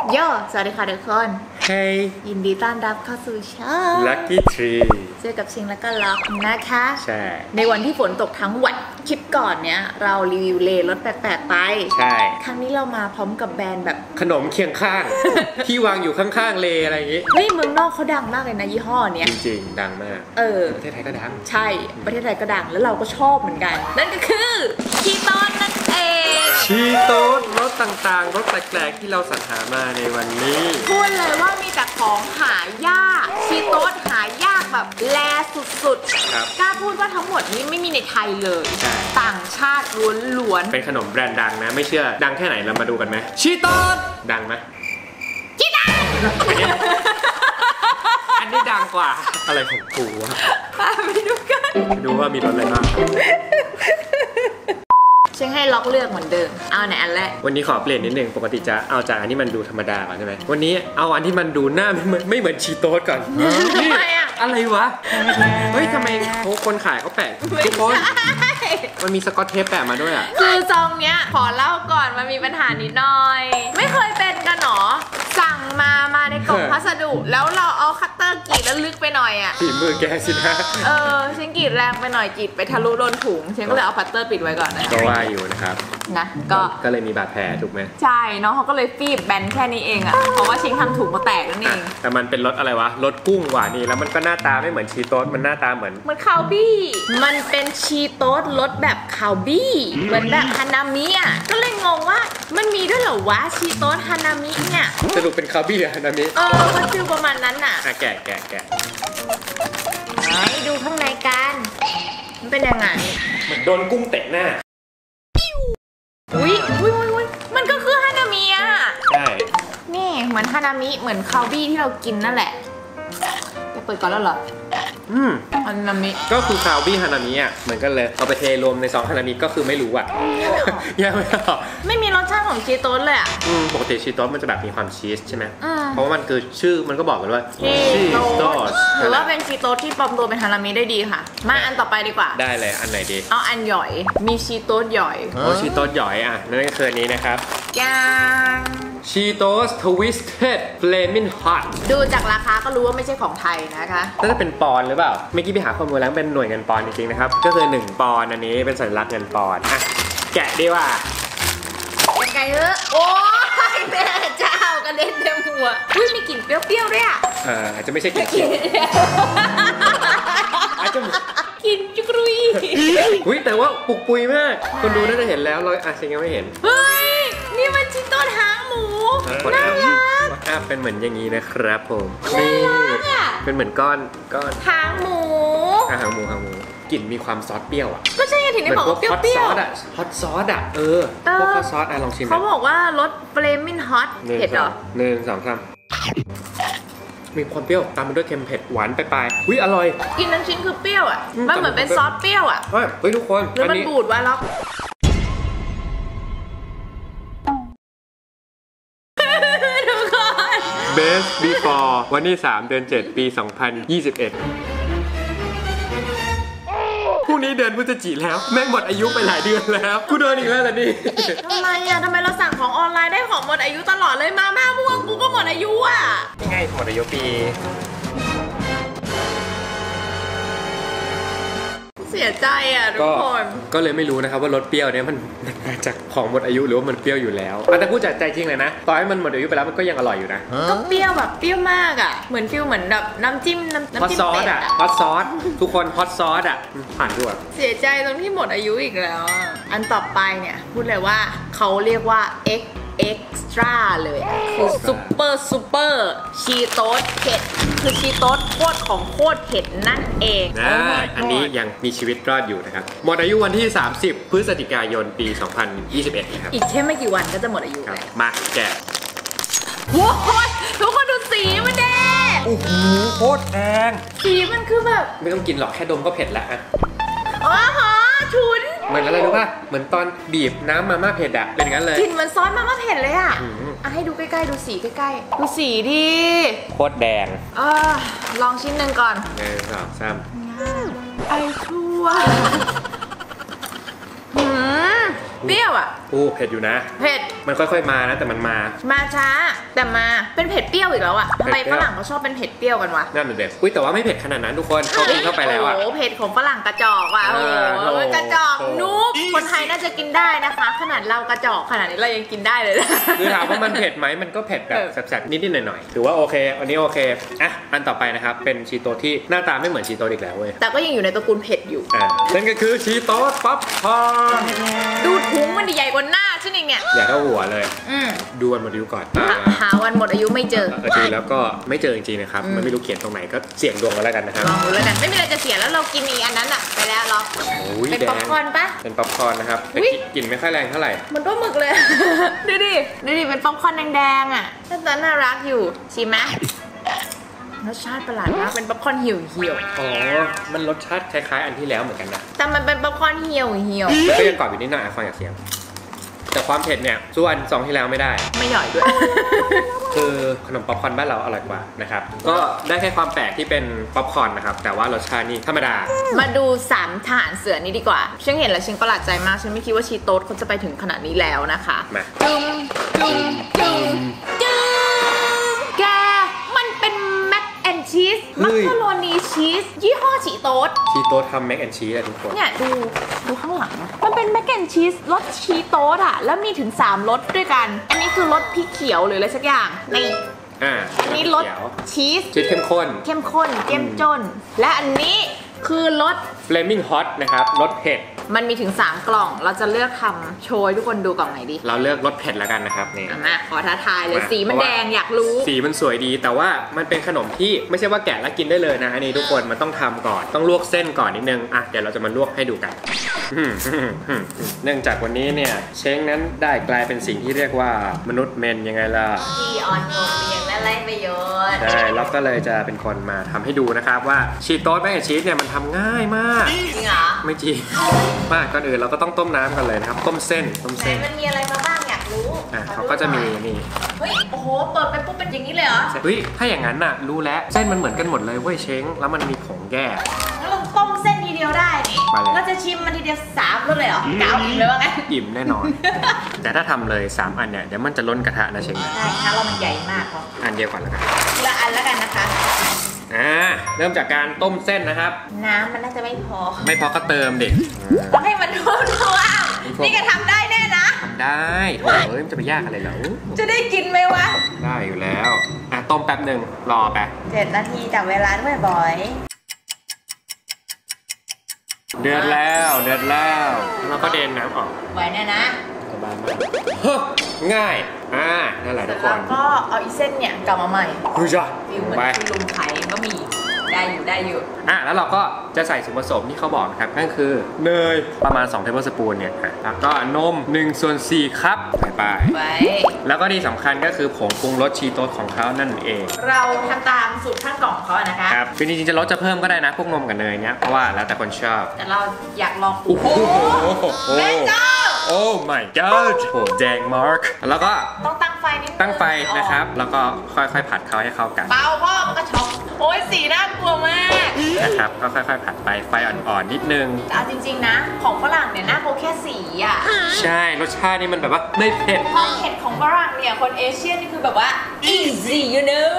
โย่สวัสดีค่ะทุกคน Hey ยินดีต้อนรับเข้าสู่ช่อง Lucky Tree เจอกับชิงและก็ล็อกนะคะใช่ในวันที่ฝนตกทั้งวันคลิปก่อนเนี้ยเรารีวิวเลรถแปลกๆไปใช่ครั้งนี้เรามาพร้อมกับแบรนด์แบบขนมเคียงข้าง ที่วางอยู่ข้างๆเลอะไรอย่างงี้เฮ้ยเมืองนอกเขาดังมากเลยนะยี่ห้อเนี้ยจริงๆดังมากประเทศไทยก็ดังใช่ประเทศไทยก็ดังแล้วเราก็ชอบเหมือนกันนั่นก็คือชีโต้นั่นเองชีโต้รสต่างๆรสแปลกๆที่เราสรรหามาในวันนี้พูดเลยว่ามีแต่ของหายากชีโต้หายากแบบแลสุดๆกล้าพูดว่าทั้งหมดนี้ไม่มีในไทยเลยต่างชาติล้วนๆเป็นขนมแบรนด์ดังนะไม่เชื่อดังแค่ไหนเรามาดูกันไหมชีโต้ดังไหมชีโต้อันนี้ดังกว่าอะไรของกูวะไปดูกันดูว่ามีรสอะไรบ้างฉันให้ล็อกเลือกเหมือนเดิมเอาไหนอันแรกวันนี้ขอเปลี่ยนนิดนึงปกติจะเอาจากอันที่มันดูธรรมดาก่อนใช่ไหมวันนี้เอาอันที่มันดูหน้าไม่เหมือนชีโต้ก่อนนี่อะไรวะเฮ้ยทำไมคนขายเขาแปะทุกคนมันมีสกอตเทปแปะมาด้วยอ่ะคือซองเนี้ยขอเล่าก่อนมันมีปัญหานิดหน่อยไม่เคยเป็นกันหรอสั่งมาในกล่องพัสดุแล้วเราเอาคัตเตอร์กรีดแล้วลึกไปหน่อยอ่ะฝีมือแกสินะฉันกรีดแรงไปหน่อยกรีดไปทะลุโดนถุงฉันก็เลยเอาคัตเตอร์ปิดไว้ก่อนนะก็ว่าอยู่นะครับนะก็เลยมีบาดแผลถูกไหมใช่น้องเขาก็เลยฟีบแบนแค่นี้เองอ่ะเพราะว่าชิงทำถุงมาแตกนั่นเองแต่มันเป็นรสอะไรวะรสกุ้งหวานนี่แล้วมันก็หน้าตาไม่เหมือนชีโต้มันหน้าตาเหมือนคาวบี้มันเป็นชีโต้รสแบบคาวบี้เหมือนแบบฮานามิอ่ะก็เลยงงว่ามันมีด้วยเหรอวะชีโต้ฮานามิเนี่ยสรุปเป็นคาวบี้อะฮานามิก็ชื่อประมาณนั้นน่ะแกะให้ดูข้างในกันมันเป็นยังไงเหมือนโดนกุ้งเตะหน้าอุ้ยมันก็คือฮานามิอ่ะใช่นี่เหมือนฮานามิเหมือนคาวบี้ที่เรากินนั่นแหละจะเปิดก่อนแล้วเหรอฮานามิก็คือคาวบี้ฮานามิอ่ะเหมือนกันเลยเอาไปเทรวมในซองฮานามิก็คือไม่รู้อ่ะยังไม่ออกไม่มีรสชาติของชีโต้เลยอ่ะปกติชีโต้มันจะแบบมีความชีสใช่ไหมเพราะว่ามันคือชื่อมันก็บอกกันว่าชีโต้หรือว่าเป็นชีโต้ที่ปลอมตัวเป็นฮานามิได้ดีค่ะมาอันต่อไปดีกว่าได้เลยอันไหนดีเอาอันหย่อยมีชีโต้หย่อยชีโต้หย่อยอ่ะนั่นก็คืออันนี้นะครับยังชีโต้ทวิสเต็ดเฟลมิงฮอตดูจากราคาก็รู้ว่าไม่ใช่ของไทยนะคะน่าจะเป็นปอนด์หรือเปล่าเมื่อกี้ไปหาข้อมูลแล้วเป็นหน่วยเงินปอนด์จริงๆนะครับก็คือ1ปอนด์อันนี้เป็นสัญลักษณ์เงินปอนด์อ่ะแกะดีว่าไก่เออโอ้ยแม่เจ้ากระเด็นเต็มหัวอุ้ยมีกลิ่นเปรี้ยวๆด้วยอ่ะอาจจะไม่ใช่กลิ่นชีสอาจจะกินจุกรุยอุ้ยแต่ว่าปุกปุยมากคนดูน่าจะเห็นแล้วเราชิงยังไม่เห็นเฮ้ยนี่มันชิ้นต้นหางหมูน่ารักเป็นเหมือนอย่างนี้นะครับผมนี่เป็นเหมือนก้อนหางหมูหางหมูกลิ่นมีความซอสเปรี้ยวอ่ะก็ใช่ถึงได้บอกว่าเปรี้ยวฮอตซอสอ่ะพวกฮอตซอสลองชิมเขาบอกว่ารสเฟลมิงฮอตเผ็ดเหรอ 1 2 3มีความเปรี้ยวตามมาด้วยเค็มเผ็ดหวานปลายอุ้ยอร่อยกินทั้งชิ้นคือเปรี้ยวอ่ะมันเหมือนเป็นซอสเปรี้ยวอ่ะเฮ้ยทุกคนแล้วมันบูดไว้แล้ว Best Before วันที่3 เดือน 7 ปี 2021พรุ่งนี้เดือนพฤศจิกายนแล้วแม่งหมดอายุไปหลายเดือนแล้วกูโดนอีกแล้วล่ะนี่ทำไมเราสั่งของออนไลน์ได้ของหมดอายุตลอดเลยมาม่าม่วงกูก็หมดอายุอ่ะยังไงหมดอายุปีเสียใจอ่ะทุกคนก็เลยไม่รู้นะครับว่ารสเปรี้ยวเนี่ยมันมาจากของหมดอายุหรือว่ามันเปรี้ยวอยู่แล้วแต่พูดจากใจจริงเลยนะต่อให้มันหมดอายุไปแล้วมันก็ยังอร่อยอยู่นะก็เปรี้ยวแบบเปรี้ยวมากอ่ะเหมือนฟิลเหมือนแบบน้ำจิ้มฮอตซอสอ่ะฮอตซอสทุกคนฮอตซอสอ่ะผ่านด้วยเสียใจตรงที่หมดอายุอีกแล้วอันต่อไปเนี่ยพูดเลยว่าเขาเรียกว่าextra เลยคือซูเปอร์ชีโต้เผ็ดคือชีโต้โคตรของโคตรเผ็ดนั่นเองอันนี้ยังมีชีวิตรอดอยู่นะครับหมดอายุวันที่30 พฤศจิกายนปี 2021นะครับอีกแค่ไม่กี่วันก็จะหมดอายุแล้วมาแกะโว้ยทุกคนดูสีมันแดงโอ้โหโคตรแดงสีมันคือแบบไม่ต้องกินหรอกแค่ดมก็เผ็ดแล้วอะอ๋อฮะชุนเหมือนอะไรรู้ป่ะเหมือนตอนบีบน้ำมาม่าเผ็ดอะเป็นอย่างนั้นเลยกลิ่นเหมือนซอสมาม่าเผ็ดเลยอะให้ดูใกล้ๆดูสีใกล้ๆดูสีดิโคตรแดงลองชิ้นหนึ่งก่อน 1 2 3 ไอชั่วเปรี้ยวอ่ะเผ็ดอยู่นะเผ็ดมันค่อยๆมานะแต่มันมาช้าแต่มาอีกแล้วอะทำไมฝรั่งเขาชอบเป็นเผ็ดเปรี้ยวกันวะนั่นน่ะเด็กอุ้ยแต่ว่าไม่เผ็ดขนาดนั้นทุกคนเขากินเข้าไปแล้วอะโอ้เผ็ดของฝรั่งกระจอกว่ะโอ้กระจอกนุ๊กคนไทยน่าจะกินได้นะคะขนาดเรากระจอกขนาดนี้เรายังกินได้เลยคือถามว่ามันเผ็ดไหมมันก็เผ็ดแบบแสบๆนิดๆหน่อยๆถือว่าโอเคอันนี้โอเคอ่ะอันต่อไปนะครับเป็นชีโตที่หน้าตาไม่เหมือนชีโตอีกแล้วเว้ยแต่ก็ยังอยู่ในตระกูลเผ็ดอยู่นั่นก็คือชีโตป๊อปคอร์นดูถุงมันใหญ่กว่าหน้าฉันเองเนี่ยใหญ่เท่าหัวเลยดูวันหมดอายุก่อนหาวันหมดอายุไม่เจอดูแล้วก็ไม่เจอจริงๆนะครับมันไม่รู้เขียนตรงไหนก็เสี่ยงดวงกันแล้วกันนะครับลองดูแล้วกันไม่มีอะไรจะเสียแล้วเรากินอีอันนั้นอะไปแล้วหรอเป็นป๊อปคอร์นปะเป็นป๊อปคอร์นนะครับแต่กลิ่นไม่ค่อยแรงเท่าไหร่มันต้มหมึกเลยดูดิเป็นป๊อปคอร์นแดงๆอ่ะน่ารักอยู่ชิมไหมรสชาติประหลาดมากเป็นป๊อปคอร์นเหี่ยวอ๋อมันรสชาติคล้ายๆอันที่แล้วเหมือนกันนะแต่มันเป็นป๊อปคอร์นเหี่ยวก็ยังกรอบอยู่นิดหน่อยฟังจากเสียงแต่ความเผ็ดเนี่ยส่วน2ที่แล้วไม่ได้ไม่หย่อยด้วยคือขนมป๊อปคอร์นบ้านเราอร่อยกว่านะครับก็ได้แค่ความแปลกที่เป็นป๊อปคอร์นนะครับแต่ว่ารสชาตินี่ธรรมดามาดู3ทหารเสือนี้ดีกว่าฉันเห็นแล้วฉันประหลาดใจมากฉันไม่คิดว่าชีโต๊ดเขาจะไปถึงขนาดนี้แล้วนะคะมาจึงแกมันเป็นแม็กแอนชีสมักกะโรนีชีสยี่ห้อชีโต๊ดทำแม็กแอนชีสอะทุกคนเนี่ยดูข้างหลังมันเป็นแม็กแอนชีสรสชีโต๊ดอะแล้วมีถึง3รสด้วยกันอันนี้คือรสพริกเขียวหรืออะไรสักอย่างนี่อันนี้รสชีสเข้มข้นเจ้มจนและอันนี้คือรส Flaming Hot นะครับรสเผ็ดมันมีถึง3กล่องเราจะเลือกทำโชว์ทุกคนดูกล่องไหนดีเราเลือกรสเผ็ดแล้วกันนะครับนี่มาขอท้าทายเลยสีมันแดงอยากรู้สีมันสวยดีแต่ว่ามันเป็นขนมที่ไม่ใช่ว่าแกะแล้วกินได้เลยนะอันนี้ทุกคนมันต้องทำก่อนต้องลวกเส้นก่อนนิดนึงเดี๋ยวเราจะมาลวกให้ดูกันเนื่องจากวันนี้เนี่ยเช้งนั้นได้กลายเป็นสิ่งที่เรียกว่ามนุษย์เมนยังไงล่ะที่ออนโรงเรียนและไร้ประโยชน์ใช่เราก็เลยจะเป็นคนมาทำให้ดูนะครับว่าชีโต๊ดแม็กแอนชีสเนี่ยมันทำง่ายมากจริงเหรอไม่จริงมากก่อนอื่นเราก็ต้องต้มน้ำกันเลยนะครับต้มเส้นมันมีอะไรมาบ้างอยากรู้เขาก็จะมีนี่เฮ้ยโอ้โหเปิดไปปุ๊บเป็นอย่างนี้เลยเหรอเฮ้ยถ้าอย่างนั้นน่ะรู้แล้วเส้นมันเหมือนกันหมดเลยเว้ยเช้งแล้วมันมีผงแยกงั้นเราต้มเส้นทีเดียวได้นี่เราจะชิมมันทีเดียว3รสเลยเหรอเก้าอิ่มเลยว่าไงอิ่มแน่นอนแต่ถ้าทำเลย3อันเนี่ยเดี๋ยวมันจะล้นกระทะนะเช้งใช่ค่ะเรามันใหญ่มากครับอันเดียวก่อนแล้วกันทีละอันแล้วกันนะคะเริ่มจากการต้มเส้นนะครับน้ำมันน่าจะไม่พอก็เติมดิต้องให้มันท่วมนี่ก็ทำได้แน่นะทำได้โอ้ยมันจะไปยากอะไรเหรอจะได้กินไหมวะได้อยู่แล้วต้มแป๊บหนึ่งรอไป 7 นาทีจากเวลาด้วยบ่อยเดือดแล้วแล้วก็เดนน้ำออกไว้แน่นะสบายมากง่ายนั่นแหละทุกคนแล้วก็เอาอีเส้นเนี่ยกลับมาใหม่จ้ะฟิลเหมือนที่ลุงขายก็มีได้อยู่แล้วเราก็จะใส่ส่วนผสมที่เขาบอกนะครับนั่นคือเนยประมาณ2 เทเบิลสปูนเนี่ยแล้วก็นม1/4 คัพใส่ไปแล้วก็ที่สำคัญก็คือผงปรุงรสชีโต๊ดของเขานั่นเองเราทำตามสูตรข้างกล่องเขานะคะครับจริงๆจะลดจะเพิ่มก็ได้นะพวกนมกับเนยเนี่ยเพราะว่าแล้วแต่คนชอบแต่เราอยากลองโอ้โหแม่เจ้าโอ้ my god โหแดงมาร์คแล้วก็ต้องตั้งไฟนิดนึงตั้งไฟนะครับแล้วก็ค่อยๆผัดเขาให้เข้ากันเบาพ่อมันก็ช็อกโอ้ยสีน่ากลัวมากนะครับก็ค่อยๆผัดไปไฟอ่อนๆนิดนึงเอาจริงๆนะของฝรั่งเนี่ยน่ากลัวแค่สีใช่รสชาตินี่มันแบบว่าไม่เผ็ดความเผ็ดของฝรั่งเนี่ยคนเอเชียนี่คือแบบว่า easy you know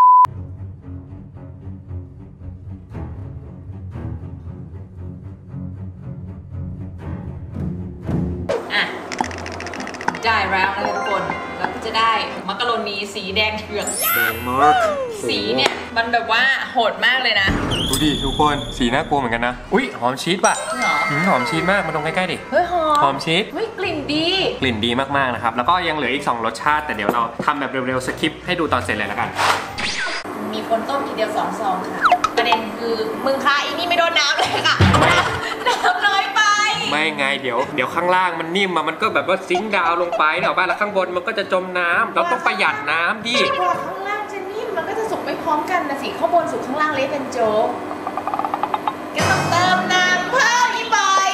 ได้แล้วนะทุกคนแล้วก็จะได้มักกะโรนีสีแดงเถือกสีเนี่ยมันแบบว่าโหดมากเลยนะดูดิทุกคนสีน่ากลัวเหมือนกันนะอุ๊ยหอมชีสป่ะหอมชีสมากมาตรงใกล้ๆดิเฮ้ยหอมชีสเฮ้ยกลิ่นดีมากๆนะครับแล้วก็ยังเหลืออีก2รสชาติแต่เดี๋ยวเราทำแบบเร็วๆสคิปให้ดูตอนเสร็จเลยแล้วกันมีคนต้มทีเดียว2 ซองค่ะประเด็นคือมึงคะอีนี่ไม่โดนน้ำเลยค่ะน้ำน้อยไปไม่ไงเดี๋ยวข้างล่างมันนิ่มมันก็แบบว่าซิงค์ดาวลงไปเดี๋ยวบ้านแล้วข้างบนมันก็จะจมน้ำเราต้องประหยัดน้ำดิพอข้างล่างจะนิ่มมันก็จะสุกไม่พร้อมกันนะสิข้างบนสุกข้างล่างเละเป็นโจ๊กก็ต้องเติมน้ำเพิ่มอีกบ่อย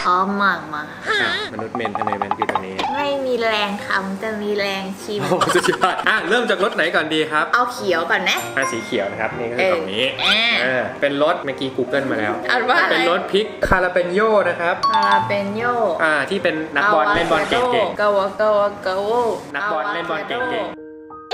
พร้อมมากมามนุษย์เมนทำไมมันอยู่ตรงนี้ไม่มีแรงทำจะมีแรงชิมโอ้สุดยอดเริ่มจากรถไหนก่อนดีครับเอาเขียวก่อนนะสีเขียวนะครับนี่ก็คือกล่องนี้เป็นรถเมื่อกี้ Google มาแล้วอ่านว่าอะไรเป็นรถพริกคาราเปนโยนะครับคาราเปนโยที่เป็นนักบอลเล่นบอลเก่งกาวากาวากาวๆนักบอลเล่นบอลเก่งๆ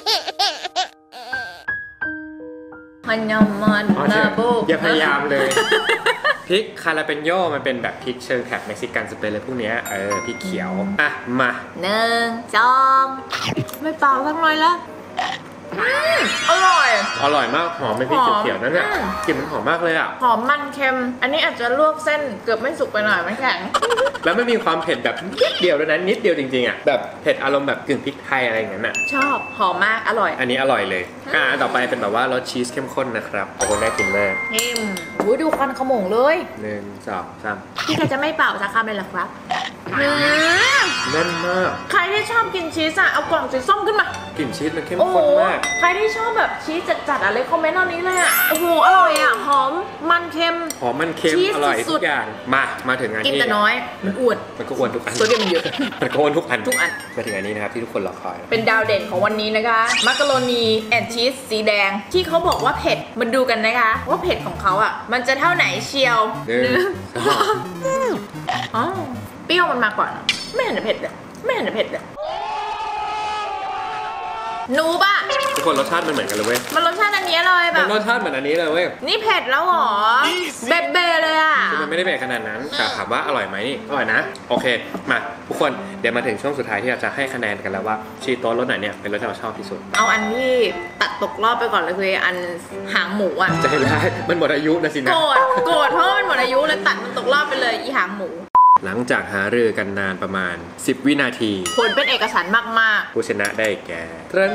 มันยำมันนาโบอย่าพยายามเลย พริกคาราเปนโยมันเป็นแบบพริกเชิงแถบเม็กซิกันสเปนเลยพวกเนี้ยพริกเขียวมา 1 2ไม่เปล่าสักหน่อยละอร่อยมากหอมเป็นพริกเขียวๆนั่นแหละกลิ่นมันหอมมากเลยอ่ะหอมมันเค็มอันนี้อาจจะลวกเส้นเกือบไม่สุกไปหน่อยไม่แข็งแล้วไม่มีความเผ็ดแบบนิดเดียวด้วยนะนิดเดียวจริงๆอ่ะแบบเผ็ดอารมณ์แบบกึ่งพริกไทยอะไรอย่างนั้นอ่ะชอบหอมมากอร่อยอันนี้อร่อยเลยต่อไปเป็นแบบว่ารสชีสเข้มข้นนะครับโอ้โหน่ากินมากดูควันขโมงเลย 1 2 3 พี่แกจะไม่เป่าสักคำเลยหรอครับแน่นมากใครที่ชอบกินชีสอะเอากล่องสีส้มขึ้นมากลิ่นชีสมันเข้มข้นมากใครที่ชอบแบบชีสจัดๆอะไรคอมเมนต์ตอนนี้เลยอะโอ้โหอร่อยอะหอมมันเค็มอร่อยทุกอย่างมาถึงอันนี้กินแต่น้อยมันอ้วนมันก็อ้วนทุกอันโซเดียมมันเยอะมันก็อ้วนทุกอันมาถึงอันนี้นะครับที่ทุกคนรอคอยเป็นดาวเด่นของวันนี้นะคะมักกะโรนีแอนชีสสีแดงที่เขาบอกว่าเผ็ดมันดูกันนะคะว่าเผ็ดของเขาอะมันจะเท่าไหนเชียวอ๋อเปรี้ยวมันมาก่อนไม่เห็นจะเผ็ดเลยหนูป่ะทุกคนรสชาติมันเหมือนกันเลยเว้ยมันรสชาติอันนี้เลยแบบมันรสชาติเหมือนอันนี้เลยเว้ยนี่เผ็ดแล้วหรอเบ๊ะเลยอ่ะคือมันไม่ได้เผ็ดขนาดนั้นแต่ถามว่าอร่อยไหมนี่อร่อยนะโอเคมาทุกคนเดี๋ยวมาถึงช่วงสุดท้ายที่เราจะให้คะแนนกันแล้วว่าชีโต้รสไหนเนี่ยเป็นรสที่เราชอบที่สุดเอาอันที่ตัดตกรอบไปก่อนเลยคืออันหางหมูอ่ะใจร้ายมันหมดอายุนะสินะโกรธเพราะมันหมดอายุเลยตัดมันตกรอบไปเลยอีหางหมูหลังจากหารือกันนานประมาณ10 วินาทีผลเป็นเอกฉันท์มากๆผู้ชนะได้แก่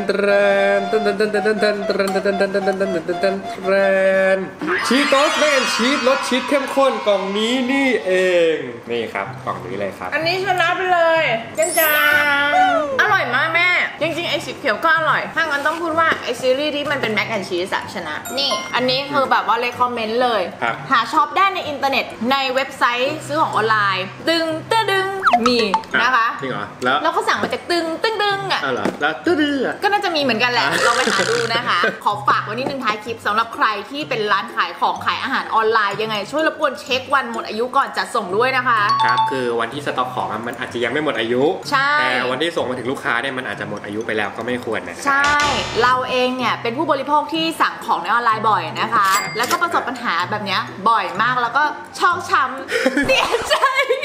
ชีโต้แมนชีสรสชีสเข้มข้นกล่องนี้นี่เองนี่ครับกล่องนี้เลยครับอันนี้ชนะไปเลยจังอร่อยมากแม่จริงๆไอสีเขียวก็อร่อยถ้างั้นต้องพูดว่าไอซีรีส์ที่มันเป็นแม็กแอนชีสชนะนี่อันนี้คือแบบว่าเลยคอมเมนต์เลยหาช็อปได้ในอินเทอร์เน็ตในเว็บไซต์ซื้อของออนไลน์ดึงมีนะคะจริงเหรอแล้วเขาสั่งมาจากดึงอ่ะเหรอแล้วตึ้งก็น่าจะมีเหมือนกันแหละลองไปหาดูนะคะขอฝากไว้นิดนึงท้ายคลิปสำหรับใครที่เป็นร้านขายของขายอาหารออนไลน์ยังไงช่วยรบกวนเช็ควันหมดอายุก่อนจัดส่งด้วยนะคะครับคือวันที่สต็อกของมันอาจจะยังไม่หมดอายุใช่แต่วันที่ส่งมาถึงลูกค้าเนี่ยมันอาจจะหมดอายุไปแล้วก็ไม่ควรนะใช่เราเองเนี่ยเป็นผู้บริโภคที่สั่งของในออนไลน์บ่อยนะคะแล้วก็ประสบปัญหาแบบนี้บ่อยมากแล้วก็ชอกช้ำเสียใจ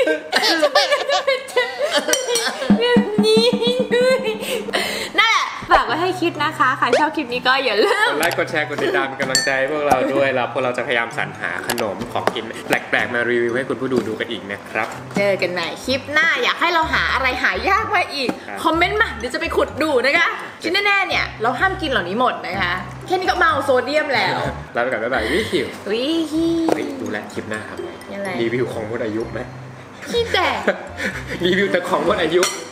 นี่นั่นแหละฝากไว้ให้คิดนะคะใครชอบคลิปนี้ก็อย่าลืมกดไลค์กดแชร์กดติดตามเป็นกำลังใจพวกเราด้วยแล้วพวกเราจะพยายามสรรหาขนมของกินแปลกๆมารีวิวให้คุณผู้ดูกันอีกนะครับเจอกันใหม่คลิปหน้าอยากให้เราหาอะไรหายากมาอีกคอมเมนต์มาเดี๋ยวจะไปขุดดูนะคะที่แน่ๆเนี่ยเราห้ามกินเหล่านี้หมดนะคะแค่นี้ก็เมาโซเดียมแล้วลาไปก่อนบ๊ายบายวิคิวดูแลคลิปหน้าครับยังไงรีวิวของหมดอายุไหมขี้แตกรีวิวแต่ของหมดอายุ